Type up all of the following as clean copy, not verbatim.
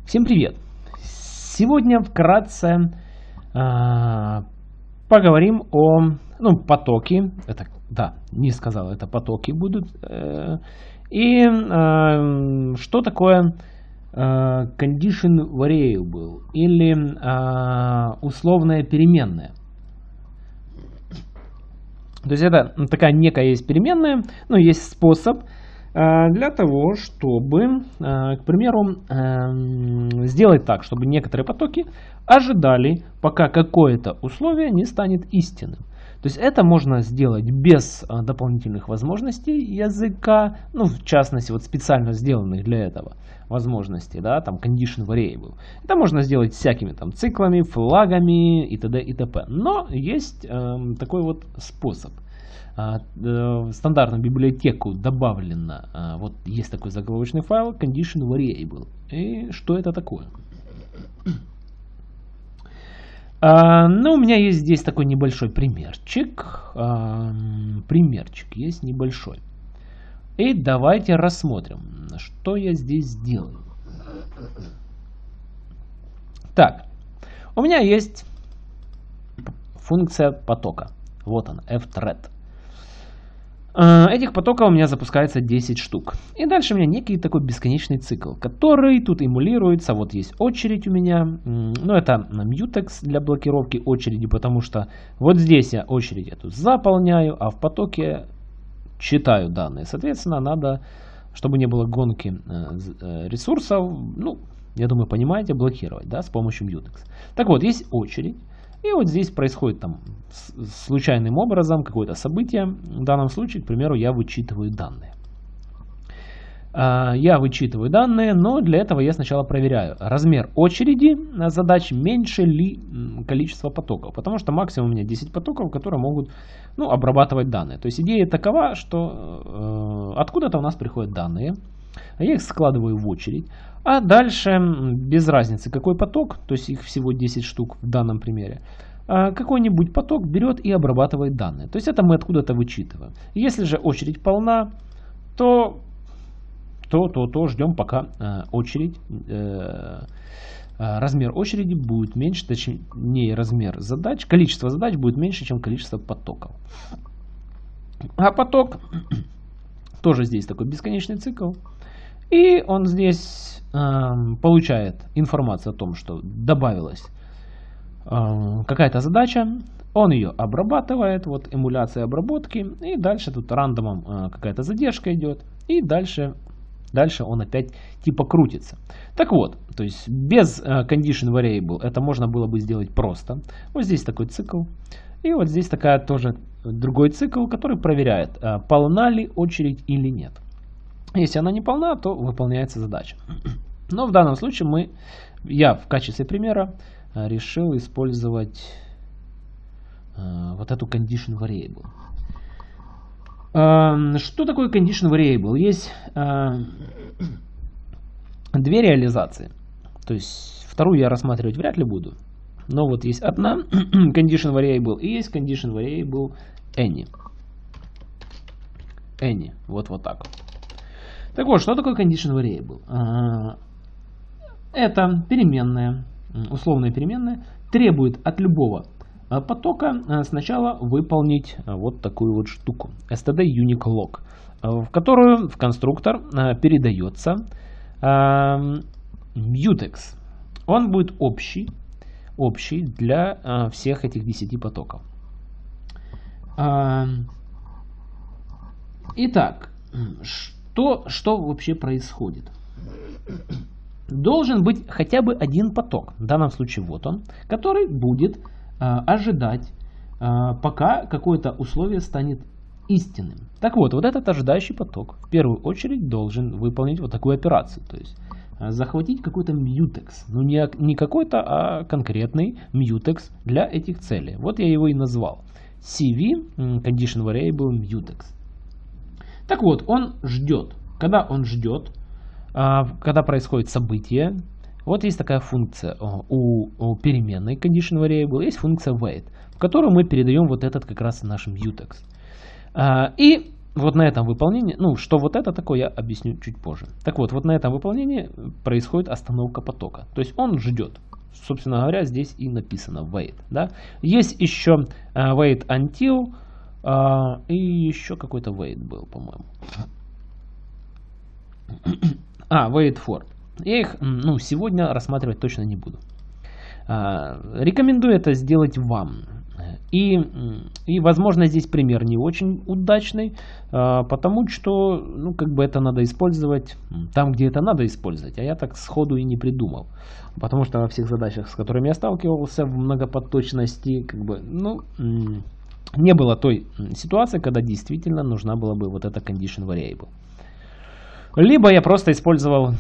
Всем привет! Сегодня вкратце поговорим о потоке. Это, да, не сказал, это потоки будут. И что такое condition variable или условная переменная. То есть это такая некая есть переменная, есть способ для того, чтобы, к примеру, сделать так, чтобы некоторые потоки ожидали, пока какое-то условие не станет истинным. То есть это можно сделать без дополнительных возможностей языка, в частности, специально сделанных для этого возможностей, да, там condition variable. Это можно сделать всякими там циклами, флагами и т.д. и т.п. Но есть такой вот способ. В стандартную библиотеку добавлено, есть такой заголовочный файл condition variable. И что это такое? У меня есть здесь такой небольшой примерчик. Примерчик есть небольшой. И давайте рассмотрим, что я здесь сделаю. Так, у меня есть функция потока. Вот она, fthread. Этих потоков у меня запускается 10 штук. И дальше у меня некий такой бесконечный цикл, который тут эмулируется. Вот есть очередь у меня. Это mutex для блокировки очереди, потому что вот здесь я очередь эту заполняю, а в потоке читаю данные. Соответственно, надо, чтобы не было гонки ресурсов, я думаю, понимаете, блокировать, да, с помощью mutex. Так вот, есть очередь. И вот здесь происходит там случайным образом какое-то событие. В данном случае, к примеру, я вычитываю данные. Но для этого я сначала проверяю размер очереди задач, меньше ли количество потоков. Потому что максимум у меня 10 потоков, которые могут обрабатывать данные. То есть идея такова, что откуда-то у нас приходят данные. Я их складываю в очередь. А дальше, без разницы какой поток, то есть их всего 10 штук в данном примере, какой-нибудь поток берет и обрабатывает данные. То есть это мы откуда-то вычитываем. Если же очередь полна, то ждем, пока размер очереди будет меньше, точнее размер задач, количество задач будет меньше, чем количество потоков. А поток тоже здесь такой бесконечный цикл. И он здесь получает информацию о том, что добавилась какая-то задача. Он ее обрабатывает, эмуляция обработки. И дальше тут рандомом какая-то задержка идет. И дальше он опять типа крутится. Так вот, то есть без condition variable это можно было бы сделать просто. Вот здесь такой цикл. И вот здесь такая тоже другой цикл, который проверяет, полна ли очередь или нет. Если она не полна, то выполняется задача. Но в данном случае я в качестве примера решил использовать вот эту condition variable. Что такое condition variable? Есть две реализации. То есть вторую я рассматривать вряд ли буду. Но вот есть одна condition variable и есть condition variable any. Any. Вот так вот. Так вот, что такое condition variable? Это переменная, условная переменная, требует от любого потока сначала выполнить вот такую вот штуку. std unique log, в которую в конструктор передается mutex. Он будет общий для всех этих 10 потоков. Итак, что вообще происходит? Должен быть хотя бы один поток, в данном случае вот он, который будет ожидать, пока какое-то условие станет истинным. Так вот этот ожидающий поток в первую очередь должен выполнить вот такую операцию, то есть захватить какой-то mutex, не какой-то, а конкретный mutex для этих целей. Вот я его и назвал CV, condition variable mutex. Так вот, он ждет. Когда он ждет, когда происходит событие, вот есть такая функция у переменной condition variable, есть функция wait, в которую мы передаем вот этот как раз наш mutex. И вот на этом выполнении, ну, что вот это такое, я объясню чуть позже. Так вот, вот на этом выполнении происходит остановка потока. То есть он ждет. Собственно говоря, здесь и написано wait. Да? Есть еще wait until и еще какой-то wait был, по-моему. Wait for. Я их сегодня рассматривать точно не буду. Рекомендую это сделать вам. И возможно, здесь пример не очень удачный, потому что, как бы это надо использовать там, где это надо использовать, а я так сходу и не придумал. Потому что во всех задачах, с которыми я сталкивался в многопоточности, как бы, не было той ситуации, когда действительно нужна была бы вот эта condition variable. Либо я просто использовал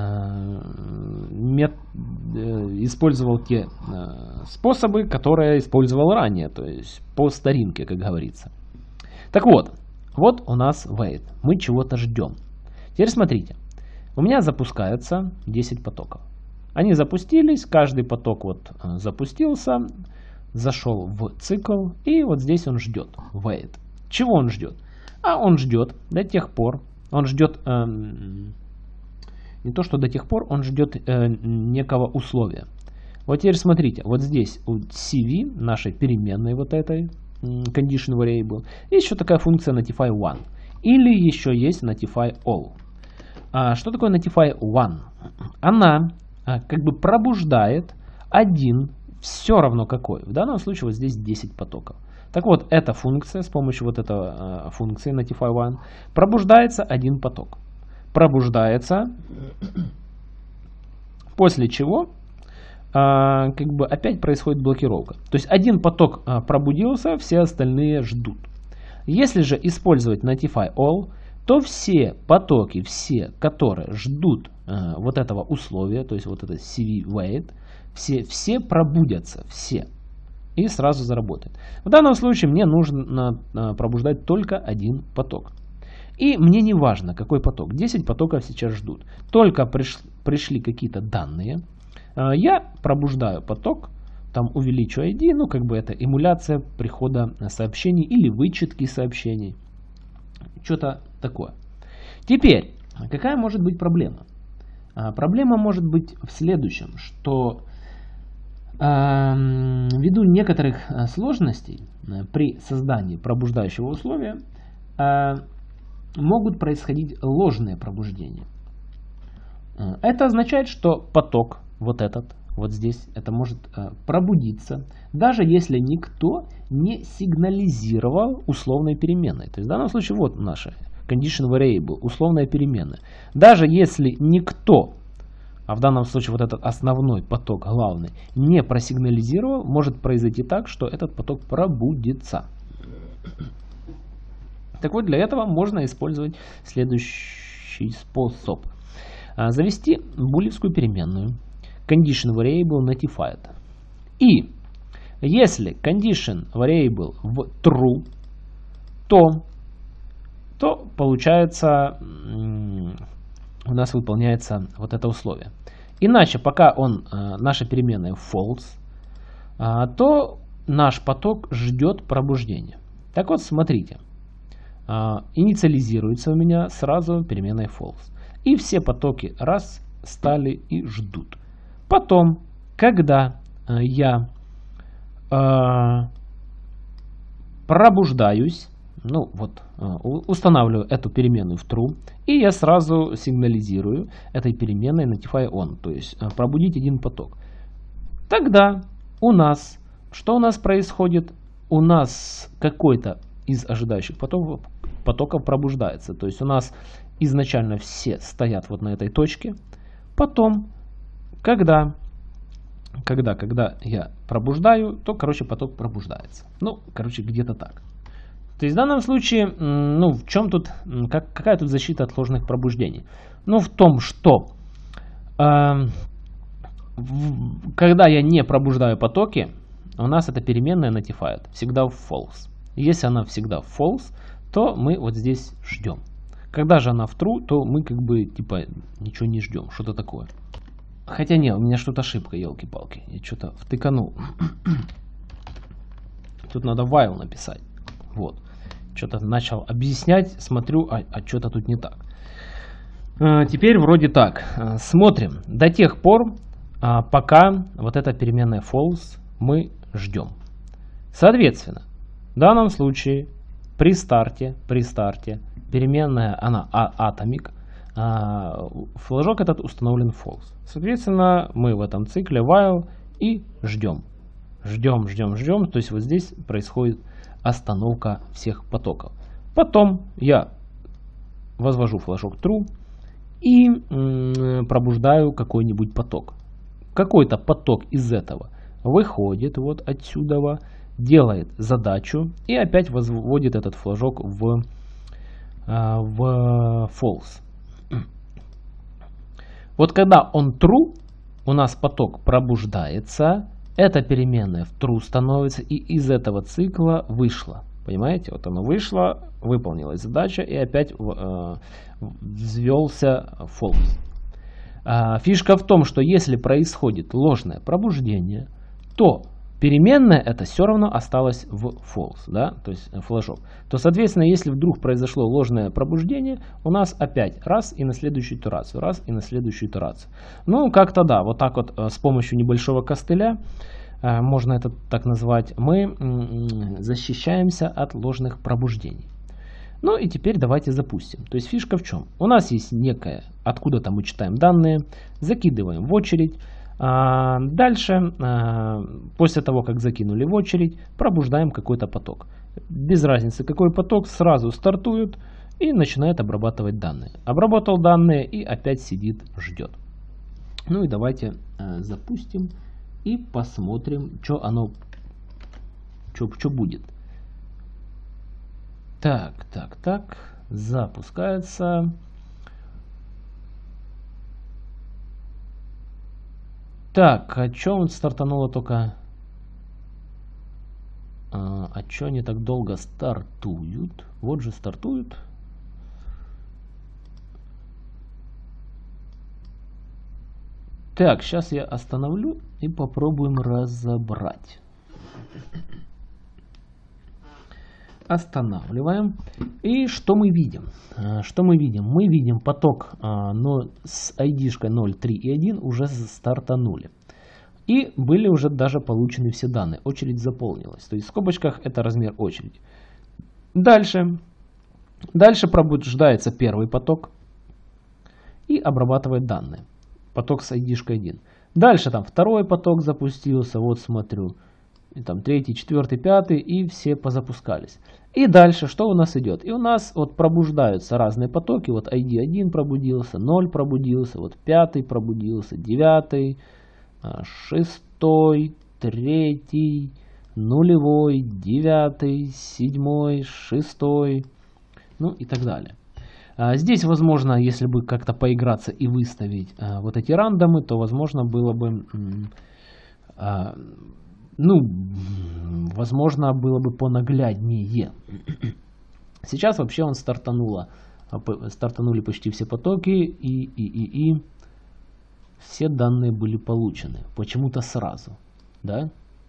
те способы, которые я использовал ранее, то есть по старинке, как говорится. Так вот, вот у нас wait. Мы чего-то ждем. Теперь смотрите. У меня запускается 10 потоков. Они запустились, каждый поток вот запустился, зашел в цикл, и вот здесь он ждет. Wait. Чего он ждет? Он ждет до тех пор, он ждет не то что до тех пор, он ждет некого условия. Вот теперь смотрите, вот здесь у CV, нашей переменной вот этой condition variable, есть еще такая функция notify one. Или еще есть notify all. Что такое notify one? Она как бы пробуждает один, все равно какой. В данном случае вот здесь 10 потоков. Так вот, эта функция, с помощью вот этой функции notify one, пробуждается один поток. Пробуждается, после чего как бы опять происходит блокировка. То есть один поток пробудился, все остальные ждут. Если же использовать notify all, то все потоки, все, которые ждут вот этого условия, то есть вот это CV wait, все пробудятся, все. И сразу заработает. В данном случае мне нужно пробуждать только один поток. И мне не важно, какой поток. 10 потоков сейчас ждут. Только пришли какие-то данные. Я пробуждаю поток, там увеличу ID, как бы это эмуляция прихода сообщений или вычетки сообщений. Что-то такое. Теперь, какая может быть проблема? Проблема может быть в следующем, что ввиду некоторых сложностей при создании пробуждающего условия могут происходить ложные пробуждения. Это означает, что поток, вот этот, вот здесь, это может пробудиться, даже если никто не сигнализировал условной переменной. То есть в данном случае вот наша condition variable, условная переменная. Даже если никто, а в данном случае вот этот основной поток, главный, не просигнализировал, может произойти так, что этот поток пробудится. Так вот, для этого можно использовать следующий способ. Завести булевскую переменную condition variable notified. И если condition variable в true, то получается у нас выполняется вот это условие. Иначе, пока наша переменная false, то наш поток ждет пробуждения. Так вот, смотрите. Инициализируется у меня сразу переменной false. И все потоки раз стали и ждут. Потом, когда я пробуждаюсь, устанавливаю эту переменную в true, и я сразу сигнализирую этой переменной notify on, то есть пробудить один поток. Тогда что у нас происходит? У нас какой-то из ожидающих потоков пробуждается. То есть у нас изначально все стоят вот на этой точке. Потом, когда я пробуждаю, то, поток пробуждается. Где-то так. То есть в данном случае, в чем тут, какая тут защита от ложных пробуждений? В том, что когда я не пробуждаю потоки, у нас эта переменная notified всегда в false. Если она всегда в false, то мы вот здесь ждем. Когда же она в true, то мы ничего не ждем. Что-то такое. Хотя не, у меня что-то ошибка, елки-палки. Я что-то втыканул. Тут надо while написать. Вот. Что-то начал объяснять, смотрю, а что-то тут не так. Теперь вроде так. Смотрим. До тех пор, пока вот эта переменная false, мы ждем. Соответственно, в данном случае при старте переменная, она atomic, флажок этот установлен false. Соответственно, мы в этом цикле while и ждем. Ждем. То есть вот здесь происходит остановка всех потоков. Потом я возвожу флажок true и пробуждаю какой-нибудь поток. Какой-то поток из этого выходит вот отсюда, делает задачу и опять возводит этот флажок в false. Вот когда он true, у нас поток пробуждается, эта переменная в true становится и из этого цикла вышла. Понимаете? Вот оно вышло, выполнилась задача и опять взвелся false. Фишка в том, что если происходит ложное пробуждение, то переменная это все равно осталась в false, да, то есть флажок. То, соответственно, если вдруг произошло ложное пробуждение, у нас опять раз и на следующую итерацию, раз и на следующую итерацию. Ну, как-то да, вот так вот с помощью небольшого костыля, можно это так назвать, мы защищаемся от ложных пробуждений. Ну и теперь давайте запустим. То есть фишка в чем? У нас есть некое, откуда-то мы читаем данные, закидываем в очередь. Дальше, после того, как закинули в очередь, пробуждаем какой-то поток. Без разницы, какой поток, сразу стартует и начинает обрабатывать данные. Обработал данные и опять сидит, ждет. Ну и давайте запустим и посмотрим, что оно, что будет. Так, запускается. Так, а чё он стартануло только? А чё они так долго стартуют? Вот же стартуют. Так, сейчас я остановлю и попробуем разобрать. Останавливаем. И что мы видим? Мы видим поток с ID-шкой 0, 3 и 1 уже стартанули. И были уже даже получены все данные. Очередь заполнилась. То есть в скобочках это размер очереди. Дальше пробуждается первый поток и обрабатывает данные. Поток с ID-шкой 1. Дальше там второй поток запустился. Вот смотрю. И там третий, четвертый, пятый, и все позапускались. И дальше что у нас идет? И у нас вот пробуждаются разные потоки. Вот ID1 пробудился, 0 пробудился, вот 5 пробудился, 9, 6, 3, 0, 9, 7, 6, ну и так далее. Здесь, возможно, если бы как-то поиграться и выставить вот эти рандомы, то, возможно, было бы... возможно, было бы понагляднее. Сейчас вообще он стартанули почти все потоки, и все данные были получены. Почему-то сразу. Да?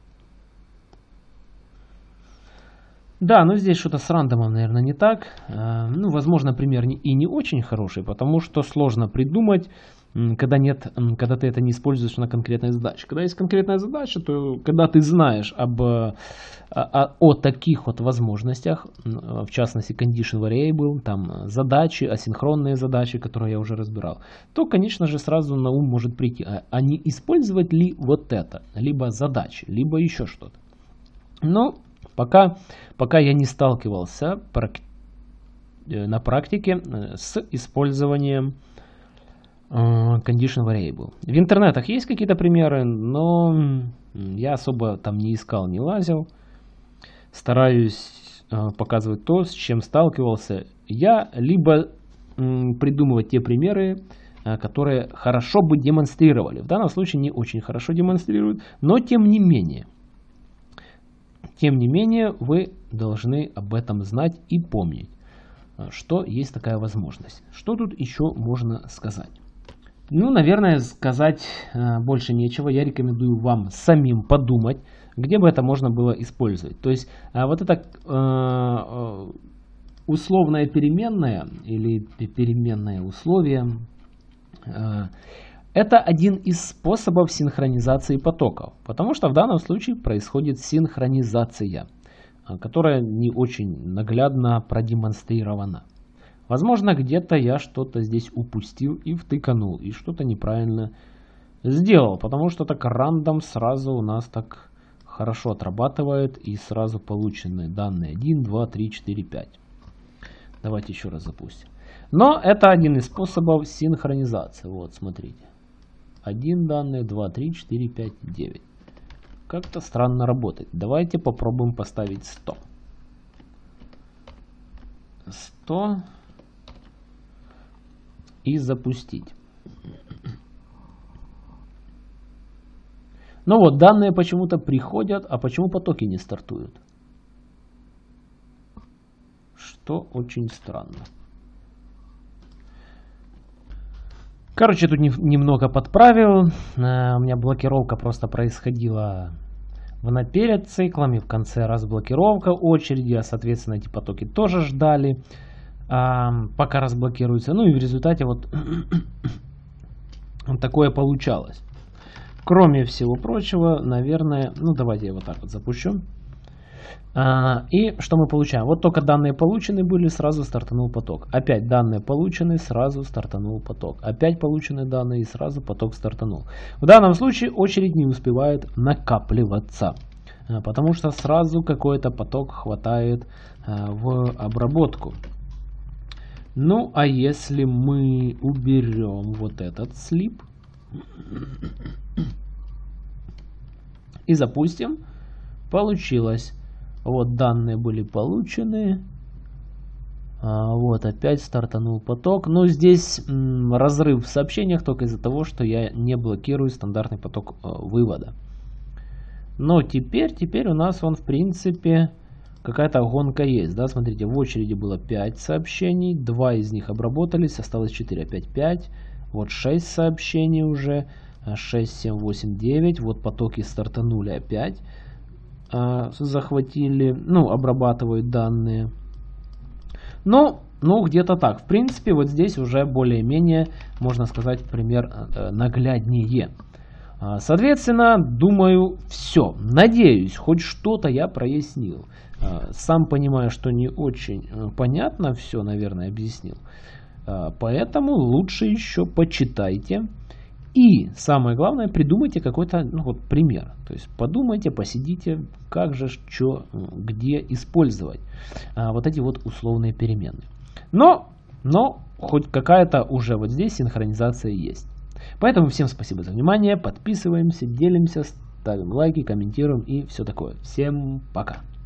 Да, но здесь что-то с рандомом, наверное, не так. Возможно, пример и не очень хороший, потому что сложно придумать, когда ты это не используешь на конкретной задаче. Когда есть конкретная задача, то когда ты знаешь о таких вот возможностях, в частности condition variable, там задачи, асинхронные задачи, которые я уже разбирал, то, конечно же, сразу на ум может прийти, а не использовать ли вот это, либо задачи, либо еще что-то. Но пока я не сталкивался на практике с использованием condition variable. В интернетах есть какие-то примеры, но я особо там не искал, не лазил. Стараюсь показывать то, с чем сталкивался я, либо придумывать те примеры, которые хорошо бы демонстрировали. В данном случае не очень хорошо демонстрируют, но тем не менее вы должны об этом знать и помнить, что есть такая возможность. Что тут еще можно сказать? Наверное, сказать больше нечего. Я рекомендую вам самим подумать, где бы это можно было использовать. То есть вот это условная переменная или переменное условие это один из способов синхронизации потоков, потому что в данном случае происходит синхронизация, которая не очень наглядно продемонстрирована. Возможно, где-то я что-то здесь упустил и втыканул, и что-то неправильно сделал, потому что так рандом сразу у нас так хорошо отрабатывает и сразу получены данные 1, 2, 3, 4, 5. Давайте еще раз запустим. Но это один из способов синхронизации. Вот, смотрите. 1 данные, 2, 3, 4, 5, 9. Как-то странно работает. Давайте попробуем поставить 100. 100 и запустить. Ну вот, данные почему-то приходят, а почему потоки не стартуют? Что очень странно. Короче, тут немного подправил. У меня блокировка просто происходила перед циклами, в конце разблокировка очереди, а соответственно эти потоки тоже ждали, пока разблокируются. Ну и в результате вот такое получалось. Кроме всего прочего, наверное, ну давайте я вот так вот запущу. И что мы получаем? Вот только данные получены были, сразу стартанул поток. Опять данные получены, сразу стартанул поток. Опять получены данные и сразу поток стартанул. В данном случае очередь не успевает накапливаться, потому что сразу какой-то поток хватает в обработку. Ну а если мы уберем вот этот слип и запустим, получилось. Вот данные были получены. Вот опять стартанул поток. Но здесь разрыв в сообщениях только из-за того, что я не блокирую стандартный поток вывода. Но теперь у нас он в принципе какая-то гонка есть. Да? Смотрите, в очереди было 5 сообщений. 2 из них обработались. Осталось 4. Опять 5. Вот 6 сообщений уже. 6, 7, 8, 9. Вот потоки стартанули опять. Захватили, ну, обрабатывают данные. Ну, где-то так. В принципе, вот здесь уже более-менее, можно сказать, пример нагляднее. Соответственно, думаю, все. Надеюсь, хоть что-то я прояснил. Сам понимаю, что не очень понятно все, наверное, объяснил. Поэтому лучше еще почитайте. И самое главное, придумайте какой-то пример. То есть подумайте, посидите, как же, что, где использовать вот эти вот условные переменные. Но хоть какая-то уже вот здесь синхронизация есть. Поэтому всем спасибо за внимание. Подписываемся, делимся, ставим лайки, комментируем и все такое. Всем пока.